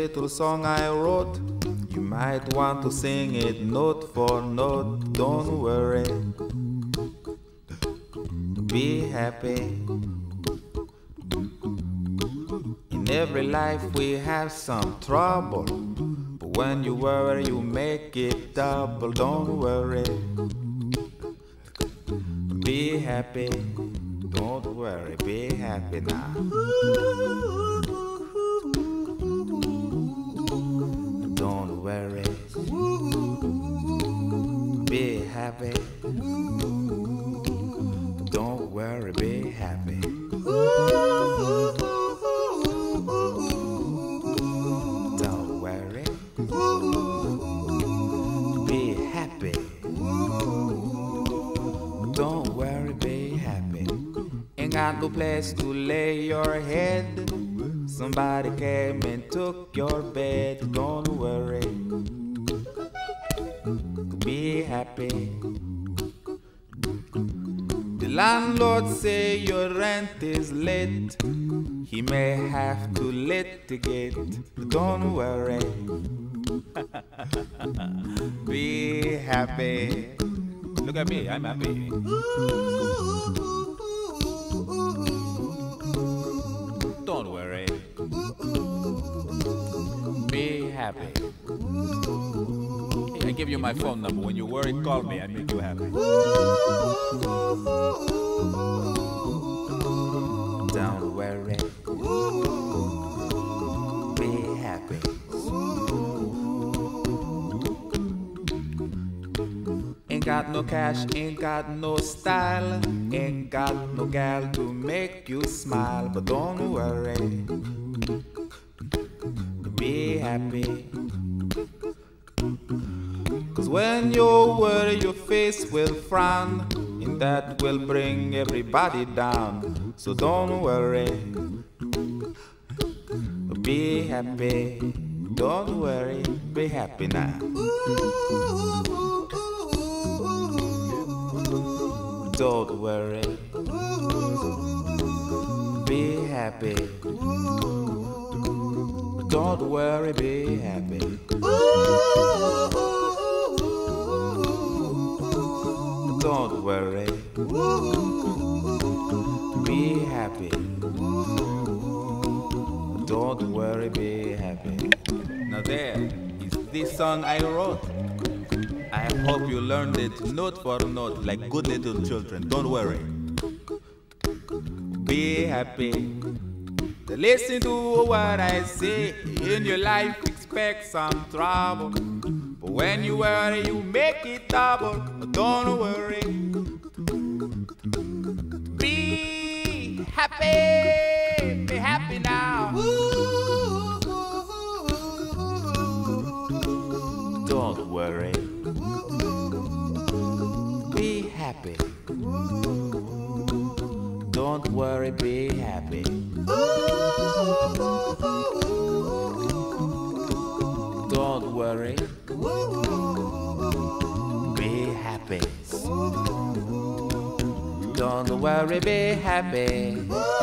little song I wrote. You might want to sing it note for note. Don't worry, be happy. In every life we have some trouble, but when you worry you make it double. Don't worry, be happy. Don't worry, be happy now. Don't worry, be happy. Don't worry, be happy. Don't worry, be happy. Don't worry, be happy. Ain't got no place to lay your head. Somebody came and took your bed. Don't worry, be happy. The landlord say your rent is late. He may have to litigate. Don't worry, be happy. Look at me, I'm happy. Don't worry, be happy. Hey, I give you my phone number. When you worry, call me. I make you happy. Don't worry, be happy. Ain't got no cash, ain't got no style, ain't got no gal to make you smile. But don't worry, be happy. Cause when you worry your face will frown, and that will bring everybody down. So don't worry, be happy. Don't worry, be happy now. Don't worry, be happy. Don't worry, be happy. Don't worry, be happy. Don't worry, be happy. Now there is this song I wrote. I hope you learned it note for note like good little children. Don't worry, be happy. Listen to what I say. In your life expect some trouble, but when you worry you make it double. Don't worry, be happy. Be happy now. Don't worry, be happy. Don't worry, be happy. Don't worry, be happy. Don't worry, be happy.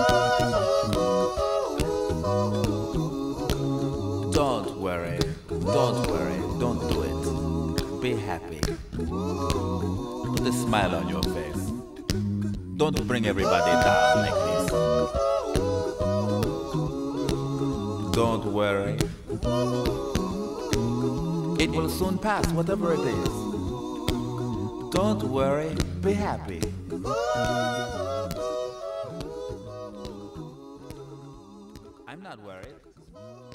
Don't worry, don't do it. Be happy. Put a smile on your face. Don't bring everybody down like this. Don't worry, it will soon pass, whatever it is. Don't worry, be happy. I'm not worried.